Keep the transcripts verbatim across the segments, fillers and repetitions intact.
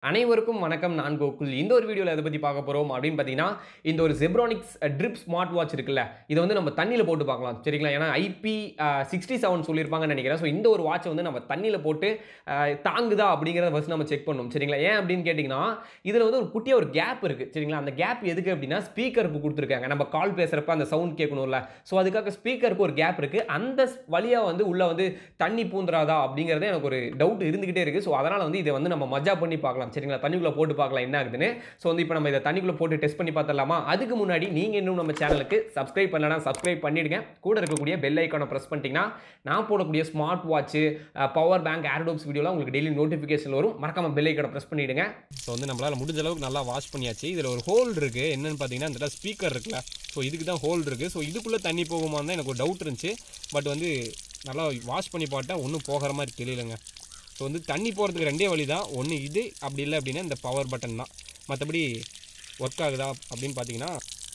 அனைவருக்கும் வணக்கம். நான் கோகுல். இந்த ஒரு வீடியோவில் எதை பற்றி பார்க்க போகிறோம் அப்படின்னு பார்த்தீங்கன்னா, இந்த ஒரு Zebronics ட்ரிப் ஸ்மார்ட் வாட்ச் இருக்குல்ல, இதை வந்து நம்ம தண்ணியில் போட்டு பார்க்கலாம் சரிங்களா. ஏன்னா ஐபி சிக்ஸ்டி செவன் சொல்லியிருப்பாங்கன்னு நினைக்கிறேன். ஸோ இந்த ஒரு வாட்சை வந்து நம்ம தண்ணியில் போட்டு தாங்குதா அப்படிங்கிறத ஃபஸ்ட் நம்ம செக் பண்ணணும் சரிங்களா. ஏன் அப்படின்னு கேட்டிங்கன்னா, இதில் வந்து ஒரு குட்டியாக ஒரு கேப் இருக்குது சரிங்களா. அந்த கேப் எதுக்கு அப்படின்னா ஸ்பீக்கருக்கு கொடுத்துருக்காங்க. நம்ம கால் பேசுகிறப்ப அந்த சவுண்ட் கேட்கணும்ல, ஸோ அதுக்காக ஸ்பீக்கருக்கு ஒரு கேப் இருக்குது. அந்த வழியாக வந்து உள்ளே வந்து தண்ணி பூந்துராதா அப்படிங்கிறது எனக்கு ஒரு டவுட் இருந்துகிட்டே இருக்குது. ஸோ அதனால் வந்து இதை வந்து நம்ம மஜா பண்ணி பார்க்கலாம் சரிங்களா. தண்ணிக்குள்ள போட்டு பார்க்கலாம் என்ன ஆகுதுன்னு. ஸோ வந்து இப்போ நம்ம இதை தண்ணிக்குள்ள போட்டு டெஸ்ட் பண்ணி பார்த்தலாமா. அதுக்கு முன்னாடி நீங்கள் இன்னும் நம்ம சேனலுக்கு சப்ஸ்கிரைப் பண்ணலன்னா சப்ஸ்கிரைப் பண்ணிடுங்க. கூட இருக்கக்கூடிய பெல் ஐக்கானை ப்ரெஸ் பண்ணிட்டீங்கன்னா நான் போடக்கூடிய smart watch, power bank, Airdopes வீடியோலாம் உங்களுக்கு டெய்லி நோட்டிஃபிகேஷன் வரும். மறக்காம பெல் ஐக்கானை ப்ரெஸ் பண்ணிடுங்க. ஸோ வந்து நம்மளால் முடிஞ்ச அளவுக்கு நல்லா வாஷ் பண்ணியாச்சு. இதில் ஒரு ஹோல் இருக்குது. என்னன்னு பார்த்தீங்கன்னா இந்த ஸ்பீக்கர் இருக்குல்ல, ஸோ இதுக்கு தான் ஹோல் இருக்குது. ஸோ இதுக்குள்ளே தண்ணி போகுமான்னு தான் எனக்கு ஒரு டவுட் இருந்துச்சு. பட் வந்து நல்லா வாஷ் பண்ணி பார்த்தா ஒன்றும் போகிற மாதிரி தெரியலைங்க. ஸோ வந்து தண்ணி போகிறதுக்கு ரெண்டே வழி தான். ஒன்று இது, அப்படி இல்லை அப்படின்னா இந்த பவர் பட்டன் தான். மற்றபடி ஒர்க் ஆகுதா அப்படின்னு பார்த்தீங்கன்னா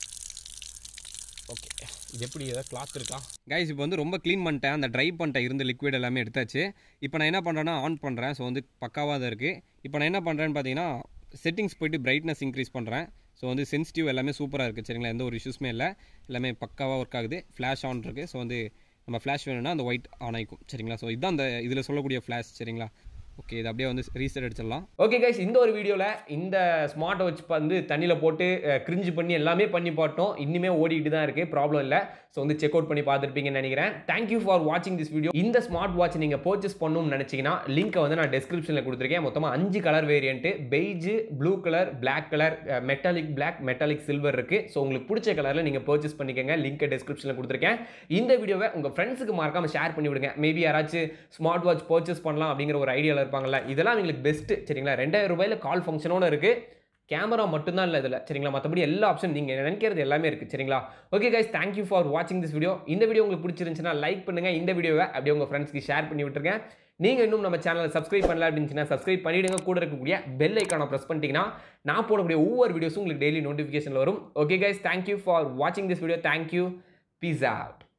ஓகே. இது எப்படி ஏதாவது கிளாத் இருக்கா கைஸ். இப்போ வந்து ரொம்ப க்ளீன் பண்ணிட்டேன். அந்த ட்ரை பண்ணிட்டேன் இருந்த லிக்விட் எல்லாமே எடுத்தாச்சு. இப்போ நான் என்ன பண்ணுறேன்னா ஆன் பண்ணுறேன். ஸோ வந்து பக்காவாக தான் இருக்குது. இப்போ நான் என்ன பண்ணுறேன்னு பார்த்தீங்கன்னா செட்டிங்ஸ் போய்ட்டு பிரைட்னஸ் இன்க்ரீஸ் பண்ணுறேன். ஸோ வந்து சென்சிட்டிவ் எல்லாமே சூப்பராக இருக்குது சரிங்களா. எந்த ஒரு இஷ்யூஸுமே இல்லை. எல்லாமே பக்காவாக ஒர்க் ஆகுது. ஃப்ளாஷ் ஆன் இருக்குது. ஸோ வந்து நம்ம ஃப்ளாஷ் வேணும்னா அந்த ஒயிட் ஆன் ஆகிக்கும் சரிங்களா. ஸோ இதுதான் அந்த இதில் சொல்லக்கூடிய ஃப்ளாஷ் சரிங்களா. ஓகே, இது அப்படியே வந்து ரீசெட் அடிச்சிடலாம். ஓகே கைஸ், இந்த ஒரு வீடியோவில் இந்த ஸ்மார்ட் வாட்ச் வந்து தண்ணியில் போட்டு கிரிஞ்சு பண்ணி எல்லாமே பண்ணி பார்த்தோம். இன்னுமே ஓடிக்கிட்டு தான் இருக்குது, ப்ராப்ளம் இல்லை. ஸோ வந்து செக் அவுட் பண்ணி பார்த்துருப்பீங்கன்னு நினைக்கிறேன். தேங்க்யூ ஃபார் வாட்சிங் திஸ் வீடியோ. இந்த ஸ்மார்ட் வாட்ச் நீங்கள் பர்ச்சேஸ் பண்ணணும்னு நினச்சிங்கன்னா லிங்க்கை வந்து நான் டிஸ்கிரிப்ஷனில் கொடுத்துருக்கேன். மொத்தமாக அஞ்சு colour variant, beige, blue colour, black colour, metallic black, metallic silver இருக்குது. ஸோ உங்களுக்கு பிடிச்ச கலரில் நீங்கள் பர்ச்சேஸ் பண்ணிக்கோங்க. லிங்க்கை டிஸ்கிரிப்ஷனில் கொடுத்துருக்கேன். இந்த வீடியோவை உங்கள் ஃப்ரெண்ட்ஸுக்கு மறக்காமல் ஷேர் பண்ணி விடுங்க. மேபி யாராச்சும் ஸ்மார்ட் வாட்ச் பர்ச்சேஸ் பண்ணலாம் அப்படிங்கிற ஒரு ஐடியாவில் இருப்பாங்கல்ல. இதெல்லாம் எங்களுக்கு பெஸ்ட் சரிங்களா. ரெண்டாயிரம் ரூபாயில கால் ஃபங்க்ஷனோட இருக்கு. கேமரா மட்டும்தான் இல்லை இதில் சரிங்களா. மற்றபடி எல்லா ஆப்ஷன் நீங்கள் நினைக்கிறது எல்லாமே இருக்குது சரிங்களா. ஓகே கைஸ், தேங்க்யூ ஃபார் வாட்சிங் திஸ் வீடியோ. இந்த வீடியோ உங்களுக்கு பிடிச்சிருந்துச்சுன்னா லைக் பண்ணுங்கள். இந்த வீடியோவை அப்படியே உங்கள் ஃப்ரெண்ட்ஸ்க்கு ஷேர் பண்ணி விட்டுருங்க. நீங்கள் இன்னும் நம்ம சேனலை சப்ஸ்கிரைப் பண்ணல அப்படின்னு சப்ஸ்கிரைப் பண்ணிவிடுங்க. கூட இருக்கக்கூடிய பெல் ஐக்கானை ப்ரெஸ் பண்ணிட்டீங்கன்னா நான் போடக்கூடிய ஒவ்வொரு வீடியோஸும் உங்களுக்கு டெய்லி நோட்டிஃபிகேஷன் வரும். ஓகே கைஸ், தேங்க்யூ ஃபார் வாட்சிங் this video. Thank you. Peace out.